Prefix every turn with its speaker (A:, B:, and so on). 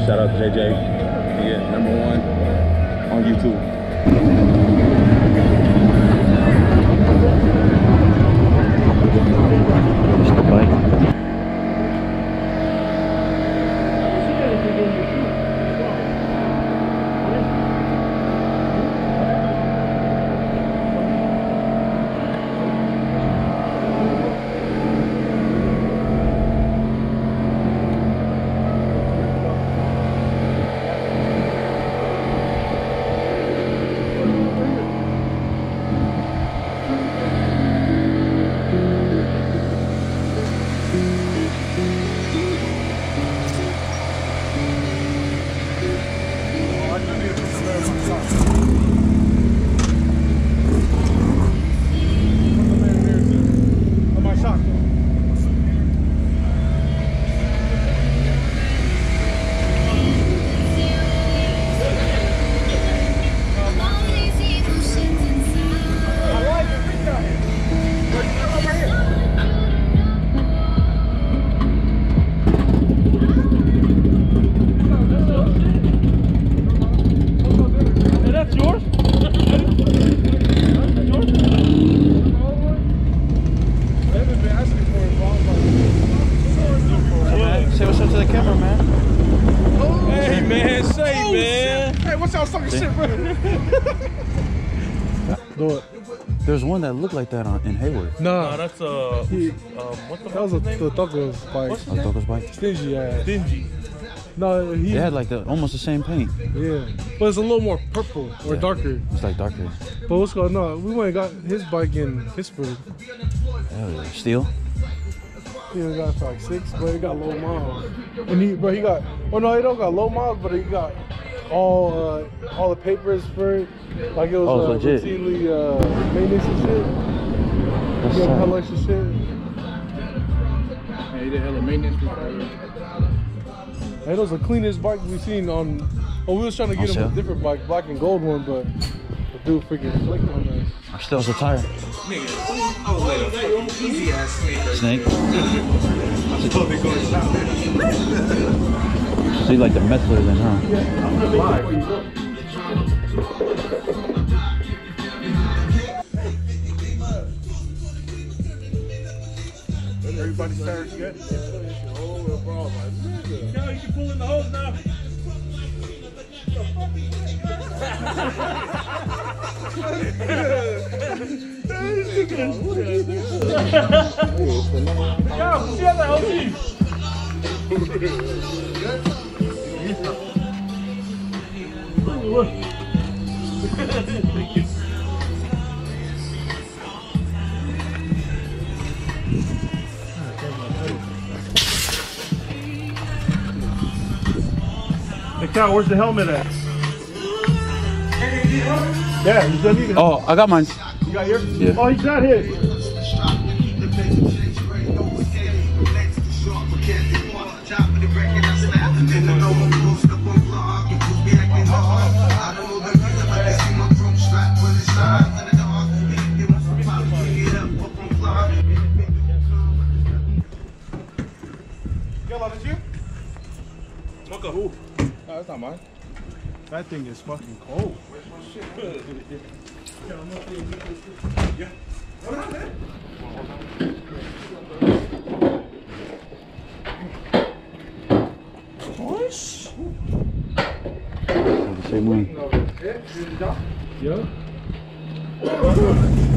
A: Shout out to JJ. Yeah, #1 on YouTube.
B: Just the bike. There's one that looked like that in Hayward.
C: No, that's what the
D: that was the Thuggers bike.
B: A Thuggers bike?
D: Stingy ass.
C: Stingy.
D: No,
B: he had like almost the same paint.
D: Yeah, but it's a little more purple or darker.
B: It's like darker.
D: But what's called? No, we went and got his bike in Pittsburgh.
B: Hell yeah. Steel?
D: He got for like 6, but he got low miles. And he got. Oh no, he don't got low miles, but he got all the papers for it. Like it was routinely maintenance and shit.
B: That's
D: yeah, hella extra shit.
A: Yeah, he did hella maintenance before.
D: Hey, that was the cleanest bike we've seen on. Oh, we was trying to get him a different bike, black and gold one, but the dude freaking flicked on us.
B: I'm still so tired.
E: Nigga, easy ass
B: Snake.
E: I'm supposed to be going to
B: So you like the Methler then, huh?
D: Yeah.
C: Everybody's tired yet? Oh, bro, no, you can pull in the hose now. Yo, see how that hose Hey, Cal, where's the helmet at? Yeah, he's done eating.
B: Oh, I got mine.
C: You got yours?
B: Yeah.
C: Oh, he's got his.
A: Ooh. No, that's not mine.
C: That thing is fucking cold.
A: Yeah.
C: Nice.
B: The same one.
C: Yeah.